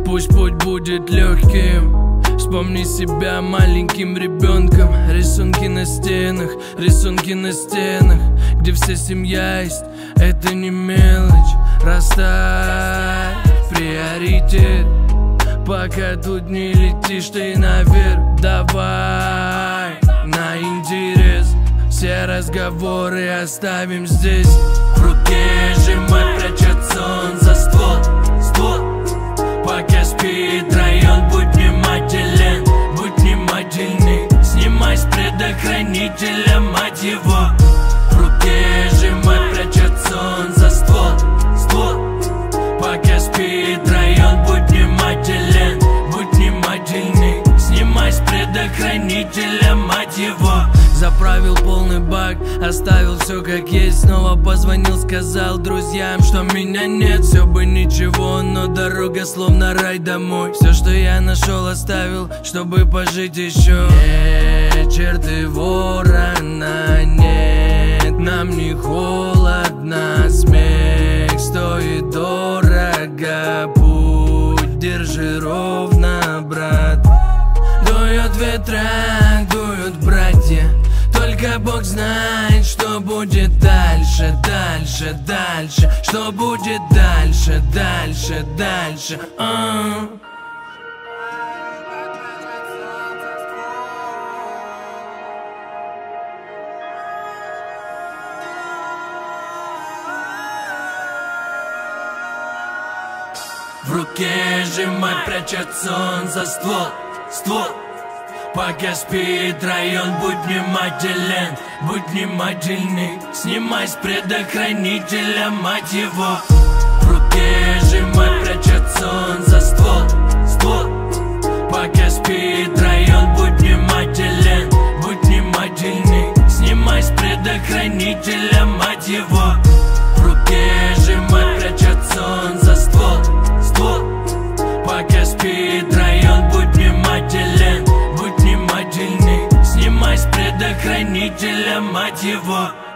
Пусть путь будет легким. Вспомни себя маленьким ребенком. Рисунки на стенах, где вся семья есть. Это не мелочь, расставь приоритет. Пока тут не летишь ты наверх, давай на интерес. Все разговоры оставим здесь. В руке сжимать, прячется он за ствол. Пока спит район, будь внимателен, будь внимательный. Снимай с предохранителя, мать его. В руке сжимать, прячется он за ствол. Пока спит район, будь внимателен, будь внимательный. Снимай с предохранителя, мать его. Заправил полный бак, оставил все как есть. Снова позвонил, сказал друзьям, что меня нет. Все бы ничего, но дорога словно рай домой. Все, что я нашел, оставил, чтобы пожить еще. Вечер ты ворона, нет, нам не холодно. Смех стоит дорого, путь держи ровно, брат. Дует ветра, дуют братья. Только Бог знает, что будет дальше, дальше, дальше. Что будет дальше, дальше, дальше. В руке сжимать, прячется он за ствол. Пока спит район, будь внимателен, будь внимательный. Снимай с предохранителя, мать его. В руке сжимать, прячется он за ствол. Пока спит район, будь внимателен, будь внимательный. Снимай с предохранителя, мать его. В руке сжимать, прячется он за ствол. Пока спит район, будь внимателен, будь внимательный. Снимай с предохранителя, мать его.